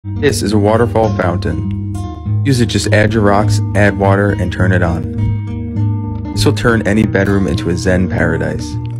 This is a waterfall fountain. Use it, just add your rocks, add water, and turn it on. This will turn any bedroom into a Zen paradise.